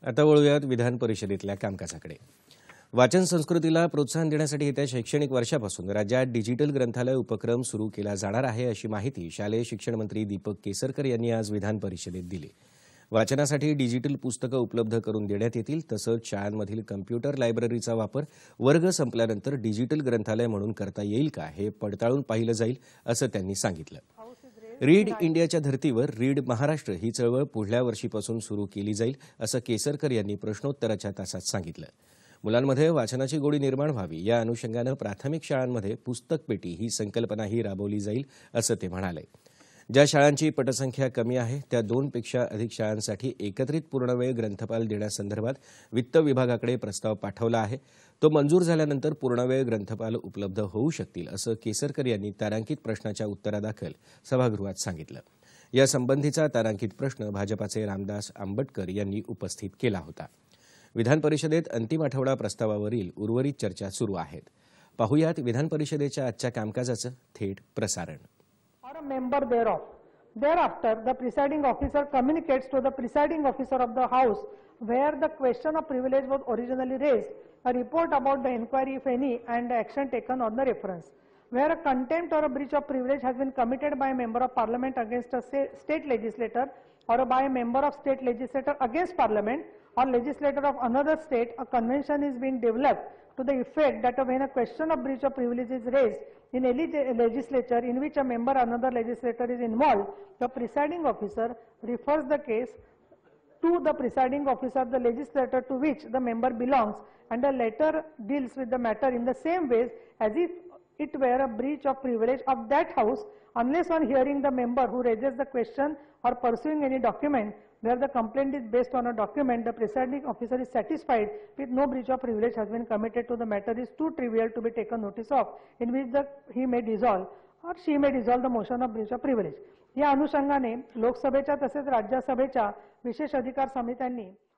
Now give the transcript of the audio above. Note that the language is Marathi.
आता वळूयात विधान परिषदेतल्या कामकाजाकडे। वाचन संस्कृतीला प्रोत्साहन देण्यासाठी येत्या शैक्षणिक वर्षापासून राज्यात डिजिटल ग्रंथालय उपक्रम सुरू केला जाणार आहे, अशी माहिती शालेय शिक्षण मंत्री दीपक केसरकर यांनी आज विधान परिषदेत दिली। वाचनासाठी डिजिटल पुस्तकं उपलब्ध करून देण्यात येतील, तसंच शाळांमधील कम्प्युटर लायब्ररीचा वापर वर्ग संपल्यानंतर डिजिटल ग्रंथालय म्हणून करता येईल का हे पडताळून पाहिलं जाईल, असं त्यांनी सांगितलं। रीड इंडियाच्या धर्तीवर रीड महाराष्ट्र ही चळवळ पुढल्या वर्षीपासून सुरू केली जाईल, असं केसरकर यांनी प्रश्नोत्तराच्या तासात सांगितलं। मुलांमध्ये वाचनाची गोडी निर्माण व्हावी या अनुषंगानं प्राथमिक शाळांमध्ये पुस्तक पेटी ही संकल्पनाही राबवली जाईल, असं ते म्हणाले। ज्या शाळांची पटसंख्या कमी आहे त्या 2 पेक्षा अधिक शाळांसाठी एकत्रित पूर्णवेळ ग्रंथपाल देण्यासंदर्भात वित्त विभागाकडे प्रस्ताव पाठवला आहे। तो मंजूर झाल्यानंतर पूर्णवेळ ग्रंथपाल उपलब्ध होऊ शकतील, असं केसरकर यांनी तारांकित प्रश्नाच्या उत्तरादाखल सभागृहात सांगितलं। या संबंधीचा तारांकित प्रश्न भाजपाचे रामदास आंबटकर यांनी उपस्थित केला होता। विधान परिषदेत अंतिम आठवडा प्रस्तावावरील उर्वरित चर्चा सुरू आहेत। पाहुयात विधान परिषदेच्या आजच्या कामकाजाचं थेट प्रसारण। Or a member thereof. Thereafter, the presiding officer communicates to the presiding officer of the House where the question of privilege was originally raised, a report about the inquiry, if any, and the action taken on the reference. Where a contempt or a breach of privilege has been committed by a member of parliament against a state legislator or by a member of state legislator against parliament or legislator of another state, a convention is being developed to the effect that when a question of breach of privilege is raised in any legislature in which a member or another legislator is involved, the presiding officer refers the case to the presiding officer of the legislature to which the member belongs, and the latter deals with the matter in the same ways as if it were a breach of privilege of that house, unless on hearing the member who raises the question or pursuing any document where the complaint is based on a document, the presiding officer is satisfied with no breach of privilege has been committed to the matter is too trivial to be taken notice of, in which he may dissolve or she may dissolve the motion of breach of privilege. या अनुषंगाने लोकसभेच्या तसेच राज्यसभेच्या विशेष अधिकार समित्यांनी